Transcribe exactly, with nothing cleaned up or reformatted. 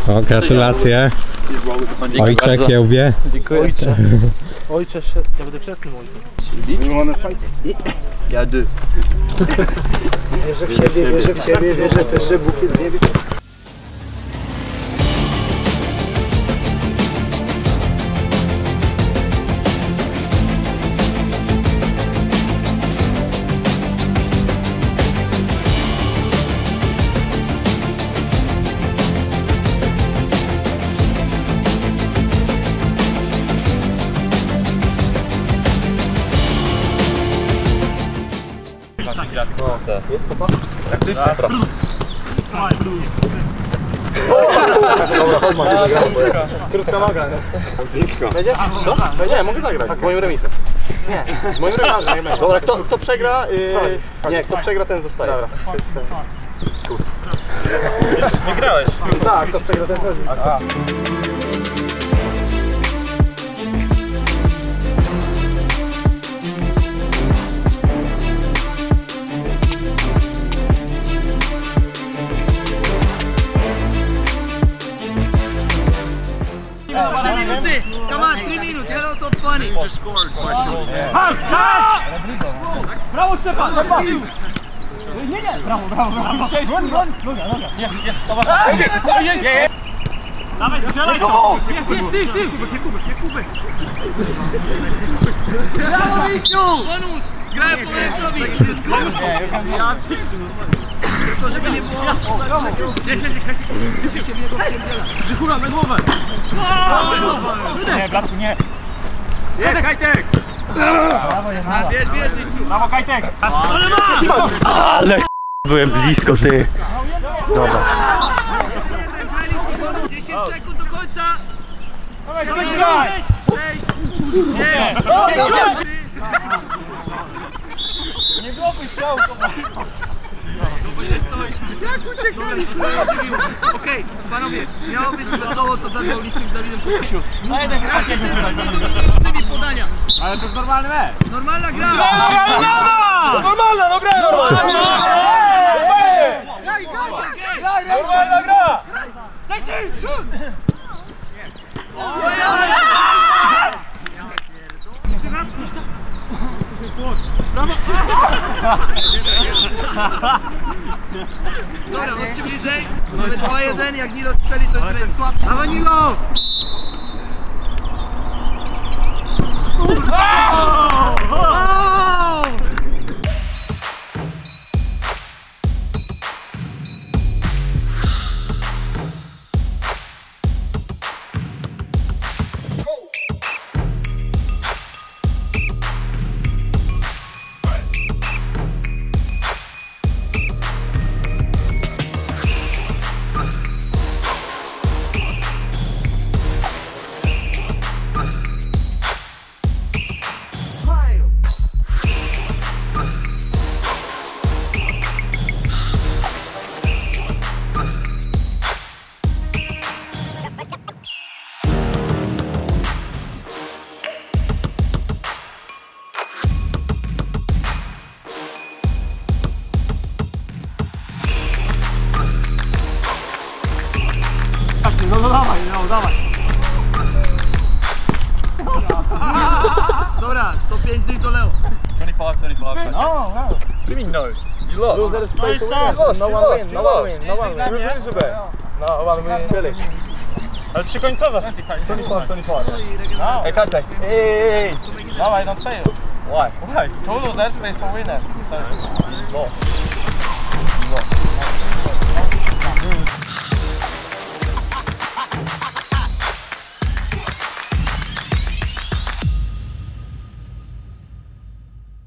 O, gratulacje. Ojcze kiełbie. Dziękuję. Ojcze. Ojcze, ja będę chrzestnym ojcem. Ja dy. Wierzę w siebie, wierzę w ciebie, wierzę też, że Bóg jest w niebie. Jest kopa? Praktycznie. Dobra, chodź Maciej, krótka noga, nie? Blisko. Wejdziesz? Co? Wejdzie, mogę zagrać. Tak, z moim remisem. Nie. Z moim remisem nie będzie. Dobra, kto, kto przegra, yy... nie, kto przegra, ten zostaje. Dobra. Nie grałeś? Tak, kto przegra, ten zostaje. three minuty! Come on, three minutes, hello top twenty! Just scored, Brawo Stefan! Nie, nie! Brawo, brawo, brawo! Sześć, run, run! Noga, noga! Jest, jest! Dawaj, strzelaj to! Jest, jest, ty, ty! Kubek, nie kubek, nie kubek! Brawo Misiu! Bonus! Grałem po ręczowi! Ja tylko żeby nie było... Wychura na głowę! Nie, bratku, nie! Jest, Kajtek! Bierz, bierz, Lisu! Brawo, Kajtek! Ale Ale byłem blisko, ty! Zobacz. dziesięć sekund do końca! Dawaj, sześć! Nie! Nie blokuj strzału! Okej, panowie, miało być wesoło, to zadał Lisek z Dawidem po Kusiu. No jeden takiego Tymi podania. Ale to jest normalny mecz! Normalna gra! Normalna! Normalna, no gra! Normalna gra! Dobra, chodźcie bliżej. Mamy dwa jeden, jak Nilo strzeli, to jest będzie słabszy. Dawaj Nilo! No, no dawaj, no dawaj! Dobra, to pięć dych do Leo. twenty-five, twenty-five. No, no! What do you mean no? You lost. Loser is pay to win. You lost, No you one lost, win, you no lost. one win, no one win. No one win, really. Ale przykońcowe. twenty-five, twenty-five. Hey, contact. Hey! Dawaj, don't fail. Why? Why? Total lose airspace for winner. So, lost. Lost.